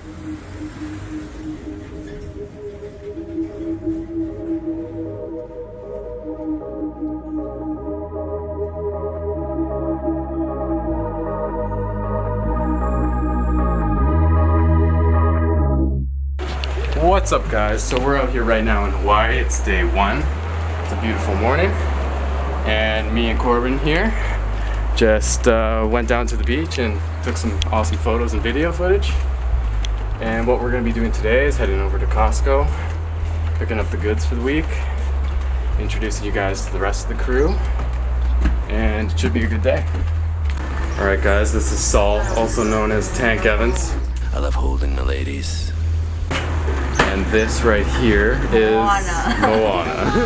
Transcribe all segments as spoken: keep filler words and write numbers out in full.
What's up, guys? So we're out here right now in Hawaii. It's day one. It's a beautiful morning, and me and Corbin here just uh, went down to the beach and took some awesome photos and video footage. And what we're going to be doing today is heading over to Costco, picking up the goods for the week, introducing you guys to the rest of the crew, and it should be a good day. Alright guys, this is Saul, also known as Tank Evans. I love holding the ladies. And this right here is Moana. Moana.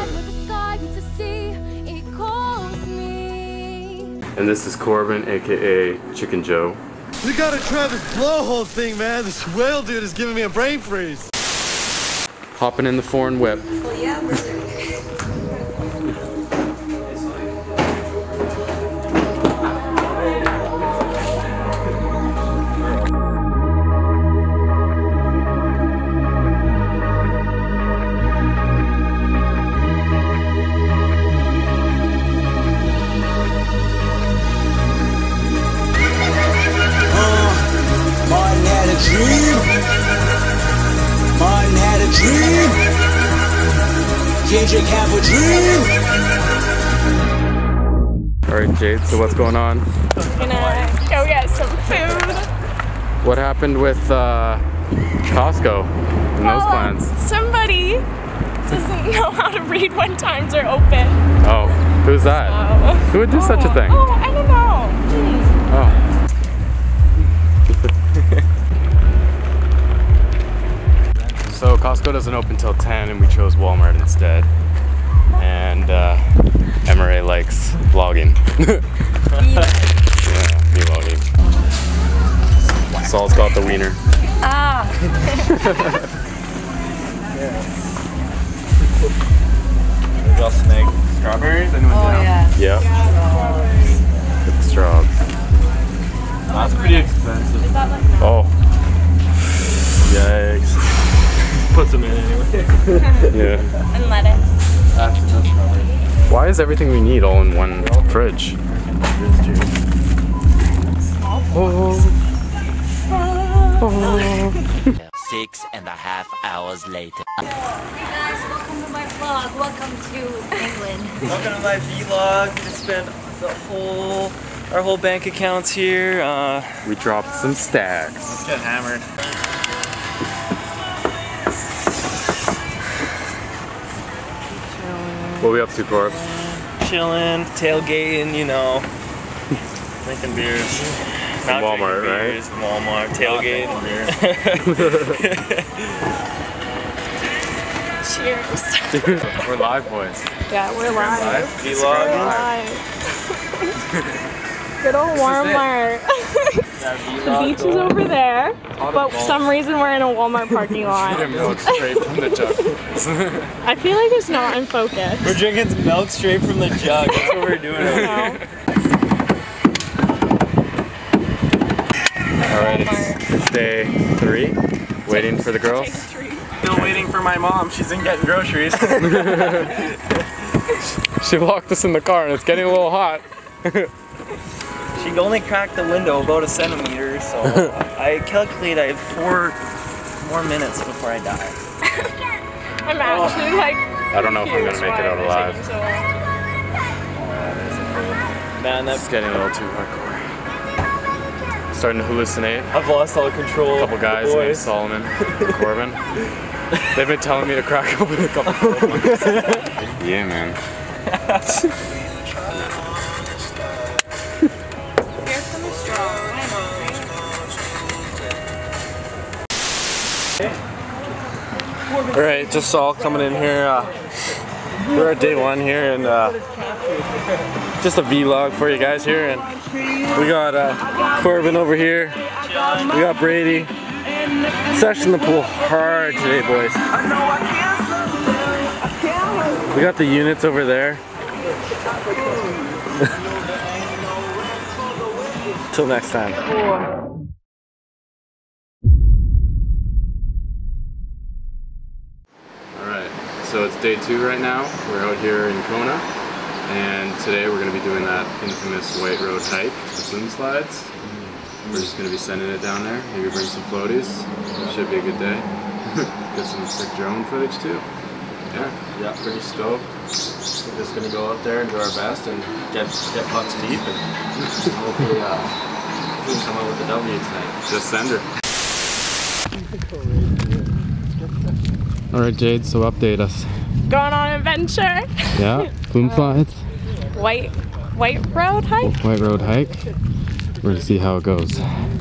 And this is Corbin, aka Chicken Joe. We gotta try this blowhole thing, man. This whale dude is giving me a brain freeze. Hopping in the foreign whip. Oh yeah, we're there. Martin had a dream. Kendrick have a dream. Alright Jade, so what's going on? Gonna go get some food. What happened with uh, Costco and well, those plans? Somebody doesn't know how to read when times are open. Oh, who's that? So, Who would do oh, such a thing? Oh, I don't know. Hmm. Oh. So Costco doesn't open till ten and we chose Walmart instead. And uh, M R A likes vlogging. Yeah, me vlogging. Saul's got the wiener. Ah. Y'all snag strawberries? Anyone Oh down? yeah. Yeah. With the straws. That's pretty expensive. Is that like Oh. Yikes. Puts them in anyway. Yeah. and lettuce? Actually, no strawberries. Why is everything we need all in one fridge? Oh. Oh. Six and a half hours later. Hey guys, welcome to my vlog. Welcome to England. Welcome to my vlog. We just spent the whole, our whole bank accounts here. Uh, We dropped some stacks. let's get hammered. What are we up to, Corp? Chilling, tailgating, you know. Drinking beers. Not Walmart, drinking right? beers, Walmart, tailgating beers. Cheers. We're live, boys. Yeah, we're live. Vlog. We're live. Good old Walmart. The beach is over there, but for some reason we're in a Walmart parking lot. Milk straight from the jug. I feel like it's not in focus. We're drinking milk straight from the jug. That's what we're doing right now. Alright, it's, it's day three. Waiting for the girls. Still waiting for my mom. She's in getting groceries. She locked us in the car and it's getting a little hot. She only cracked the window about a centimeter, so I calculate I have four more minutes before I die. I'm actually like. I don't know if I'm gonna make it out alive. So long. Man, that's It's getting a little too hardcore. Starting to hallucinate. I've lost all control. A couple guys named Solomon and Corbin. They've been telling me to crack open a couple of Yeah, man. Here's some straw. Alright, just Saul coming in here. Uh, we're at day one here, and uh, just a vlog for you guys here. And we got uh, Corbin over here. We got Brady. Session the pool hard today, boys. We got the units over there. Till next time. so it's day two right now. We're out here in Kona, and today we're going to be doing that infamous White Road hike, the Flume slides. We're just going to be sending it down there, maybe bring some floaties. Should be a good day. Get some sick drone footage too. Yeah, Yeah, pretty stoked. We're just gonna go out there and do our best and get get pucks deep and hopefully uh, we can come out with a W tonight. just send her. Alright Jade, so update us. Going on an adventure. Yeah, Flume slides. White, white road hike. White Road hike. We're gonna see how it goes.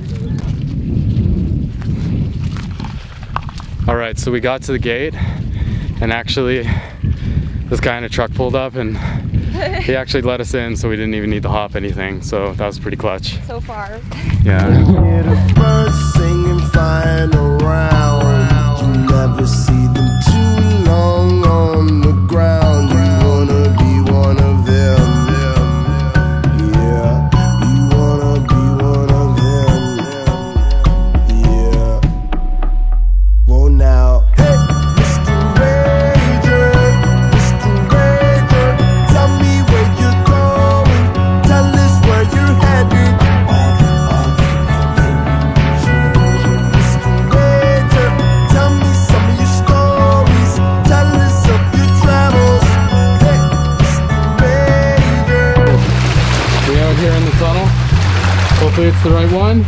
Alright, so we got to the gate, and actually this guy in a truck pulled up and he actually let us in, so we didn't even need to hop anything, so that was pretty clutch. So far. Yeah. Singing, flying around. You never see them too long on the ground. You wanna be one of them. Yeah, you wanna be one of them. Yeah. Well now, hey, Mister Ranger, Mister Ranger, tell me where you're going. Tell us where you're headed. Mister Ranger, tell me some of your stories. Tell us of your travels. Hey, Mister Ranger. We out here in the tunnel. Hopefully it's the right one.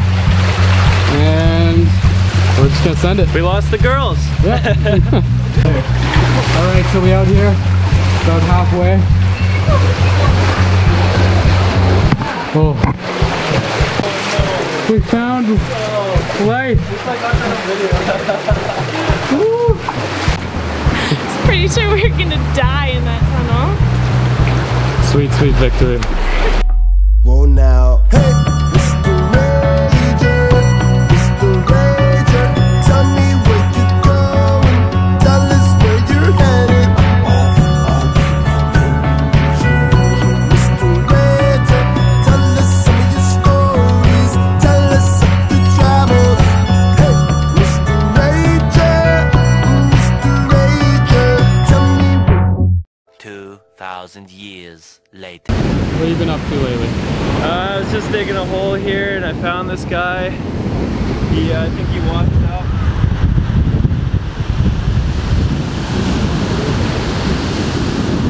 And we're just gonna send it. We lost the girls. Yeah. Alright, so we out here about halfway. Oh. We found light. Woo. Pretty sure we're gonna die in that tunnel. Sweet, sweet victory. Well now, hey, Mister Ranger, Mister Ranger, tell me where you're going. Tell us where you're headed. Mister Ranger, tell us some of your stories. Tell us of your travels. Hey, Mister Ranger, Mister Ranger, tell me. Two thousand years later. What have you been up to lately? Uh, I was just digging a hole here and I found this guy. He, uh, I think he washed up.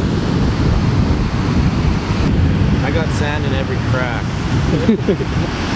I got sand in every crack.